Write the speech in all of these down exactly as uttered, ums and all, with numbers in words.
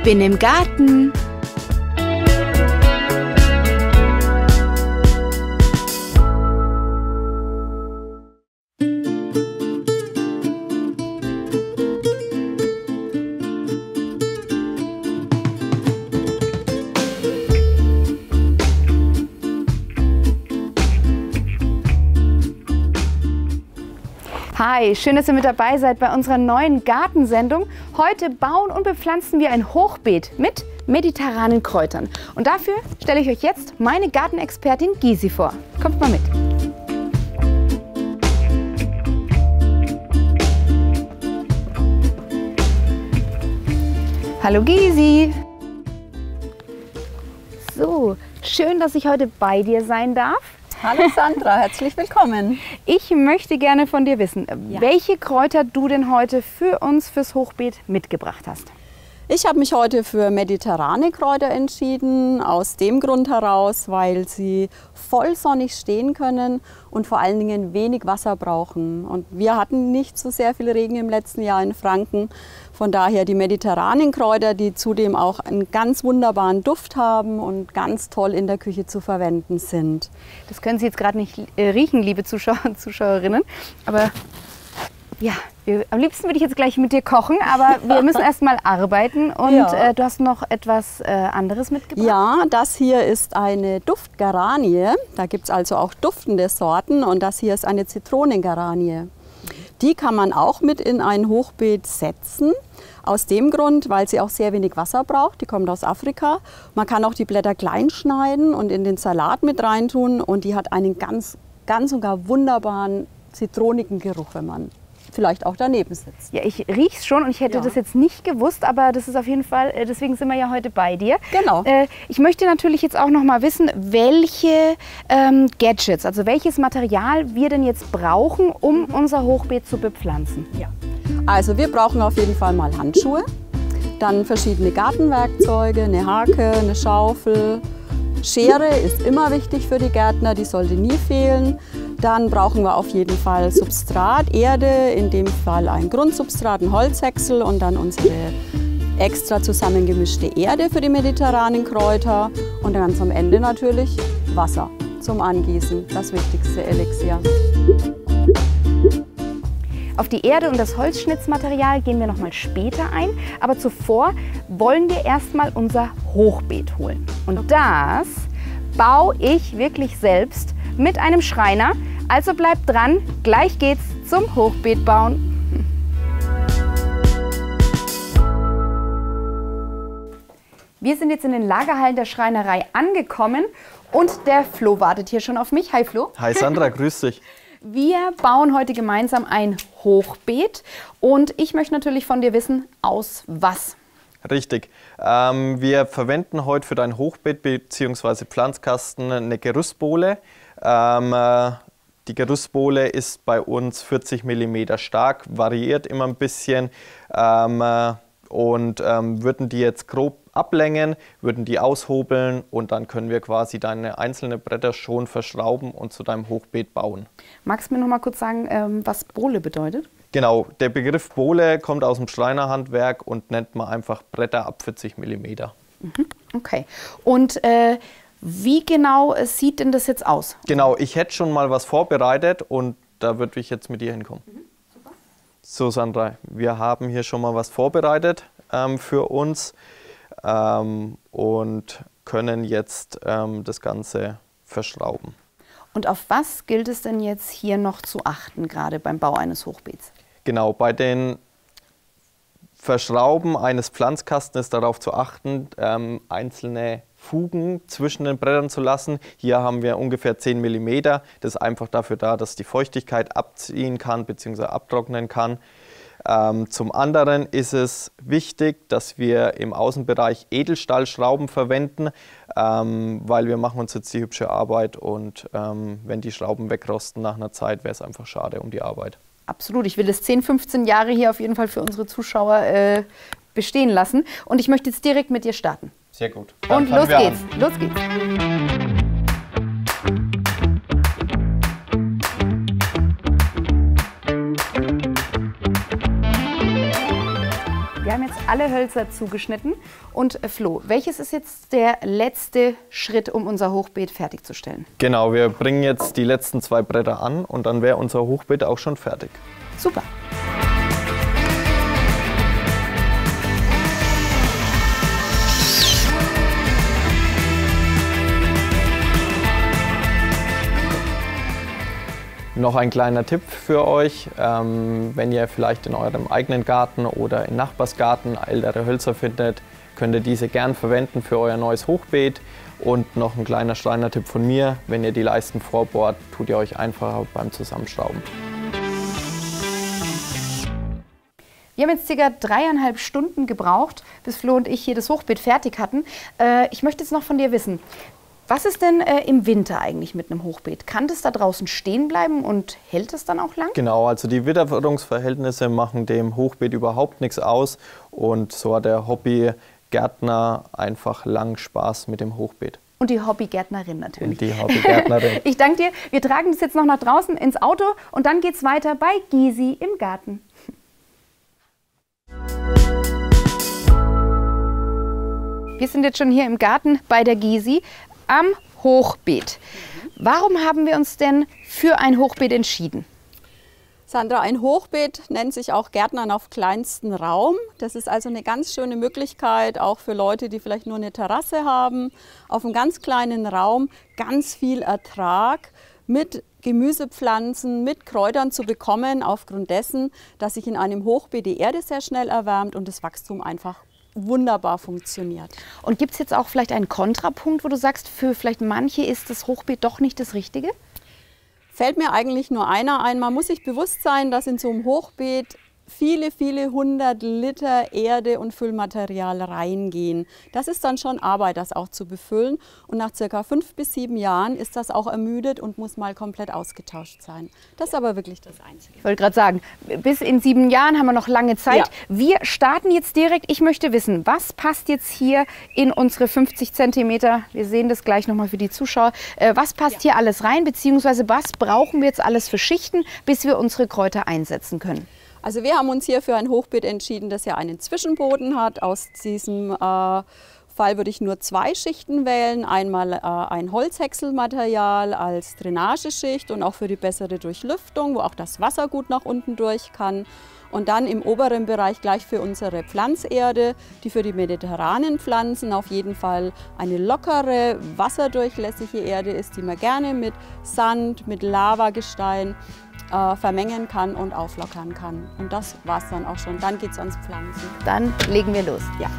bin im Garten. Hi, schön, dass ihr mit dabei seid bei unserer neuen Gartensendung. Heute bauen und bepflanzen wir ein Hochbeet mit mediterranen Kräutern. Und dafür stelle ich euch jetzt meine Gartenexpertin Gysi vor. Kommt mal mit. Hallo Gysi. So, schön, dass ich heute bei dir sein darf. Hallo Sandra, herzlich willkommen. Ich möchte gerne von dir wissen, ja. welche Kräuter du denn heute für uns fürs Hochbeet mitgebracht hast. Ich habe mich heute für mediterrane Kräuter entschieden, aus dem Grund heraus, weil sie voll sonnig stehen können und vor allen Dingen wenig Wasser brauchen. Und wir hatten nicht so sehr viel Regen im letzten Jahr in Franken. Von daher die mediterranen Kräuter, die zudem auch einen ganz wunderbaren Duft haben und ganz toll in der Küche zu verwenden sind. Das können Sie jetzt gerade nicht äh, riechen, liebe Zuschauer und Zuschauerinnen, aber ja, wir, am liebsten würde ich jetzt gleich mit dir kochen, aber wir müssen erst mal arbeiten und ja. äh, du hast noch etwas äh, anderes mitgebracht? Ja, das hier ist eine Duftgeranie, da gibt es also auch duftende Sorten und das hier ist eine Zitronengeranie. Die kann man auch mit in ein Hochbeet setzen, aus dem Grund, weil sie auch sehr wenig Wasser braucht. Die kommt aus Afrika. Man kann auch die Blätter klein schneiden und in den Salat mit reintun und die hat einen ganz, ganz und gar wunderbaren zitronigen Geruch, wenn man vielleicht auch daneben sitzt. Ja, ich rieche es schon und ich hätte ja. das jetzt nicht gewusst, aber das ist auf jeden Fall, deswegen sind wir ja heute bei dir. Genau. Äh, ich möchte natürlich jetzt auch noch mal wissen, welche ähm, Gadgets, also welches Material wir denn jetzt brauchen, um unser Hochbeet zu bepflanzen. Ja. Also wir brauchen auf jeden Fall mal Handschuhe, dann verschiedene Gartenwerkzeuge, eine Hake, eine Schaufel. Schere ist immer wichtig für die Gärtner, die sollte nie fehlen. Dann brauchen wir auf jeden Fall Substrat, Erde, in dem Fall ein Grundsubstrat, ein Holzhäcksel und dann unsere extra zusammengemischte Erde für die mediterranen Kräuter und ganz am Ende natürlich Wasser zum Angießen, das wichtigste Elixier. Auf die Erde und das Holzschnitzmaterial gehen wir noch mal später ein, aber zuvor wollen wir erstmal unser Hochbeet holen. Und das baue ich wirklich selbst mit einem Schreiner. Also bleibt dran, gleich geht's zum Hochbeet bauen. Wir sind jetzt in den Lagerhallen der Schreinerei angekommen und der Flo wartet hier schon auf mich. Hi Flo. Hi Sandra, grüß dich. Wir bauen heute gemeinsam ein Hochbeet und ich möchte natürlich von dir wissen, aus was? Richtig. Ähm, wir verwenden heute für dein Hochbeet bzw. Pflanzkasten eine Gerüstbohle. Ähm, äh, die Gerüstbohle ist bei uns vierzig Millimeter stark, variiert immer ein bisschen ähm, äh, und ähm, würden die jetzt grob ablängen, würden die aushobeln und dann können wir quasi deine einzelnen Bretter schon verschrauben und zu deinem Hochbeet bauen. Magst du mir noch mal kurz sagen, ähm, was Bohle bedeutet? Genau, der Begriff Bohle kommt aus dem Schreinerhandwerk und nennt man einfach Bretter ab vierzig Millimeter. Mhm, okay. Und äh, wie genau sieht denn das jetzt aus? Genau, ich hätte schon mal was vorbereitet und da würde ich jetzt mit dir hinkommen. Mhm, super. So Sandra, wir haben hier schon mal was vorbereitet ähm, für uns ähm, und können jetzt ähm, das Ganze verschrauben. Und auf was gilt es denn jetzt hier noch zu achten, gerade beim Bau eines Hochbeets? Genau, bei den Verschrauben eines Pflanzkastens ist darauf zu achten, ähm, einzelne Fugen zwischen den Brettern zu lassen. Hier haben wir ungefähr zehn Millimeter. Das ist einfach dafür da, dass die Feuchtigkeit abziehen kann bzw. abtrocknen kann. Ähm, zum anderen ist es wichtig, dass wir im Außenbereich Edelstahlschrauben verwenden, ähm, weil wir machen uns jetzt die hübsche Arbeit und ähm, wenn die Schrauben wegrosten nach einer Zeit, wäre es einfach schade um die Arbeit. Absolut, ich will das zehn, fünfzehn Jahre hier auf jeden Fall für unsere Zuschauer äh, bestehen lassen und ich möchte jetzt direkt mit dir starten. Sehr gut. Dann und los geht's, an. los geht's. Wir haben jetzt alle Hölzer zugeschnitten. Und äh, Flo, welches ist jetzt der letzte Schritt, um unser Hochbeet fertigzustellen? Genau, wir bringen jetzt die letzten zwei Bretter an und dann wäre unser Hochbeet auch schon fertig. Super. Noch ein kleiner Tipp für euch, ähm, wenn ihr vielleicht in eurem eigenen Garten oder im Nachbarsgarten ältere Hölzer findet, könnt ihr diese gern verwenden für euer neues Hochbeet. Und noch ein kleiner Schreiner-Tipp von mir, wenn ihr die Leisten vorbohrt, tut ihr euch einfacher beim Zusammenschrauben. Wir haben jetzt circa dreieinhalb Stunden gebraucht, bis Flo und ich hier das Hochbeet fertig hatten. Äh, ich möchte jetzt noch von dir wissen, was ist denn äh, im Winter eigentlich mit einem Hochbeet? Kann das da draußen stehen bleiben und hält es dann auch lang? Genau, also die Witterungsverhältnisse machen dem Hochbeet überhaupt nichts aus und so hat der Hobbygärtner einfach lang Spaß mit dem Hochbeet. Und die Hobbygärtnerin natürlich. Und die Hobbygärtnerin. Ich danke dir. Wir tragen das jetzt noch nach draußen ins Auto und dann geht's weiter bei Gysi im Garten. Wir sind jetzt schon hier im Garten bei der Gysi am Hochbeet. Warum haben wir uns denn für ein Hochbeet entschieden? Sandra, ein Hochbeet nennt sich auch Gärtnern auf kleinstem Raum. Das ist also eine ganz schöne Möglichkeit, auch für Leute, die vielleicht nur eine Terrasse haben, auf einem ganz kleinen Raum ganz viel Ertrag mit Gemüsepflanzen, mit Kräutern zu bekommen, aufgrund dessen, dass sich in einem Hochbeet die Erde sehr schnell erwärmt und das Wachstum einfach wunderbar funktioniert. Und gibt es jetzt auch vielleicht einen Kontrapunkt, wo du sagst, für vielleicht manche ist das Hochbeet doch nicht das Richtige? Fällt mir eigentlich nur einer ein. Man muss sich bewusst sein, dass in so einem Hochbeet viele, viele hundert Liter Erde und Füllmaterial reingehen. Das ist dann schon Arbeit, das auch zu befüllen. Und nach circa fünf bis sieben Jahren ist das auch ermüdet und muss mal komplett ausgetauscht sein. Das ist aber wirklich das Einzige. Ich wollte gerade sagen, bis in sieben Jahren haben wir noch lange Zeit. Ja. Wir starten jetzt direkt. Ich möchte wissen, was passt jetzt hier in unsere fünfzig Zentimeter? Wir sehen das gleich nochmal für die Zuschauer. Was passt ja. hier alles rein, beziehungsweise was brauchen wir jetzt alles für Schichten, bis wir unsere Kräuter einsetzen können? Also wir haben uns hier für ein Hochbeet entschieden, das ja einen Zwischenboden hat. Aus diesem äh, Fall würde ich nur zwei Schichten wählen. Einmal äh, ein Holzhäckselmaterial als Drainageschicht und auch für die bessere Durchlüftung, wo auch das Wasser gut nach unten durch kann. Und dann im oberen Bereich gleich für unsere Pflanzerde, die für die mediterranen Pflanzen auf jeden Fall eine lockere, wasserdurchlässige Erde ist, die man gerne mit Sand, mit Lavagestein Äh, vermengen kann und auflockern kann. Und das war es dann auch schon. Dann geht es ans Pflanzen. Dann legen wir los. Ja.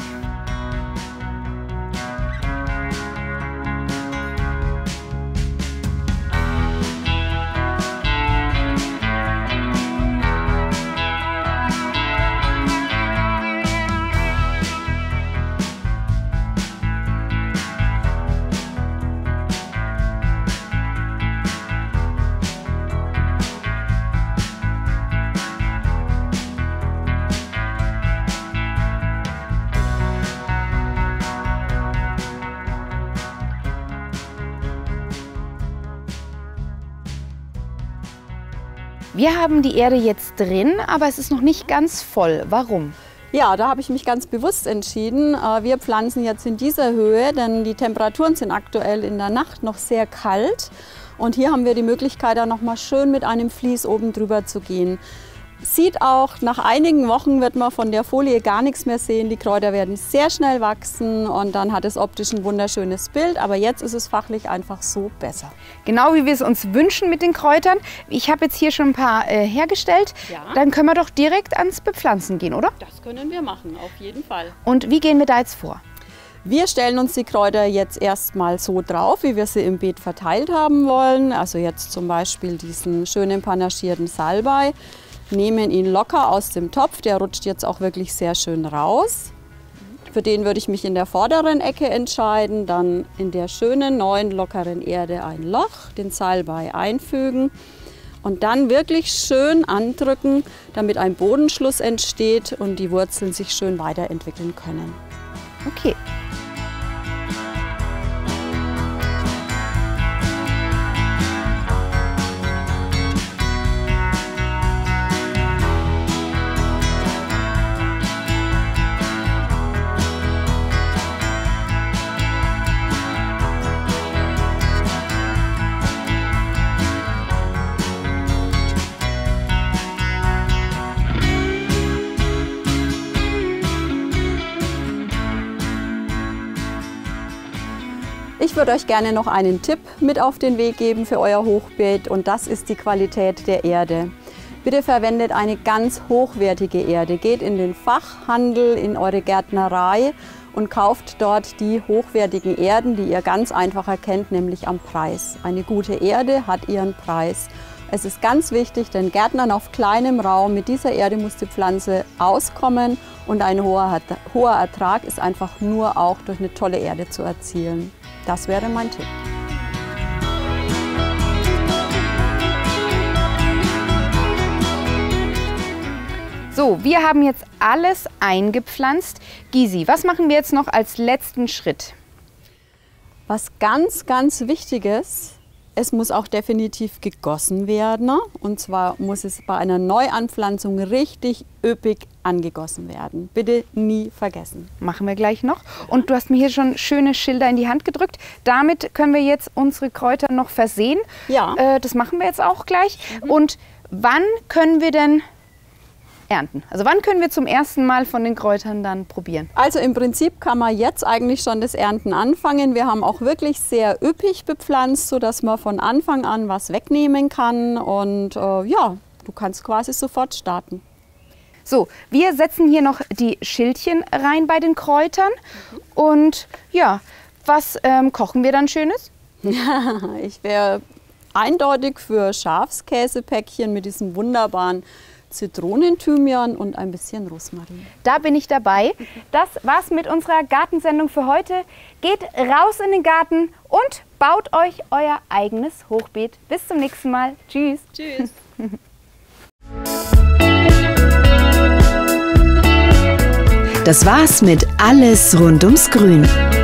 Wir haben die Erde jetzt drin, aber es ist noch nicht ganz voll. Warum? Ja, da habe ich mich ganz bewusst entschieden. Wir pflanzen jetzt in dieser Höhe, denn die Temperaturen sind aktuell in der Nacht noch sehr kalt. Und hier haben wir die Möglichkeit, da noch mal schön mit einem Vlies oben drüber zu gehen. Sieht auch, nach einigen Wochen wird man von der Folie gar nichts mehr sehen. Die Kräuter werden sehr schnell wachsen und dann hat es optisch ein wunderschönes Bild. Aber jetzt ist es fachlich einfach so besser. Genau wie wir es uns wünschen mit den Kräutern. Ich habe jetzt hier schon ein paar äh, hergestellt. Ja. Dann können wir doch direkt ans Bepflanzen gehen, oder? Das können wir machen, auf jeden Fall. Und wie gehen wir da jetzt vor? Wir stellen uns die Kräuter jetzt erstmal so drauf, wie wir sie im Beet verteilt haben wollen. Also jetzt zum Beispiel diesen schönen panaschierten Salbei. Nehmen ihn locker aus dem Topf, der rutscht jetzt auch wirklich sehr schön raus. Für den würde ich mich in der vorderen Ecke entscheiden, dann in der schönen neuen lockeren Erde ein Loch, den Salbei einfügen und dann wirklich schön andrücken, damit ein Bodenschluss entsteht und die Wurzeln sich schön weiterentwickeln können. Okay. Ich würde euch gerne noch einen Tipp mit auf den Weg geben für euer Hochbeet und das ist die Qualität der Erde. Bitte verwendet eine ganz hochwertige Erde. Geht in den Fachhandel, in eure Gärtnerei und kauft dort die hochwertigen Erden, die ihr ganz einfach erkennt, nämlich am Preis. Eine gute Erde hat ihren Preis. Es ist ganz wichtig, den Gärtnern auf kleinem Raum, mit dieser Erde muss die Pflanze auskommen und ein hoher, hoher Ertrag ist einfach nur auch durch eine tolle Erde zu erzielen. Das wäre mein Tipp. So, wir haben jetzt alles eingepflanzt. Gysi, was machen wir jetzt noch als letzten Schritt? Was ganz, ganz Wichtiges, es muss auch definitiv gegossen werden. Und zwar muss es bei einer Neuanpflanzung richtig üppig angegossen werden. Bitte nie vergessen. Machen wir gleich noch. Und du hast mir hier schon schöne Schilder in die Hand gedrückt. Damit können wir jetzt unsere Kräuter noch versehen. Ja. Äh, das machen wir jetzt auch gleich. Mhm. Und wann können wir denn ernten? Also wann können wir zum ersten Mal von den Kräutern dann probieren? Also im Prinzip kann man jetzt eigentlich schon das Ernten anfangen. Wir haben auch wirklich sehr üppig bepflanzt, sodass man von Anfang an was wegnehmen kann. Und äh, ja, du kannst quasi sofort starten. So, wir setzen hier noch die Schildchen rein bei den Kräutern. Und ja, was ähm, kochen wir dann Schönes? Ich wäre eindeutig für Schafskäsepäckchen mit diesem wunderbaren Zitronen-Thymian und ein bisschen Rosmarin. Da bin ich dabei. Das war's mit unserer Gartensendung für heute. Geht raus in den Garten und baut euch euer eigenes Hochbeet. Bis zum nächsten Mal. Tschüss. Tschüss. Das war's mit Alles rund ums Grün.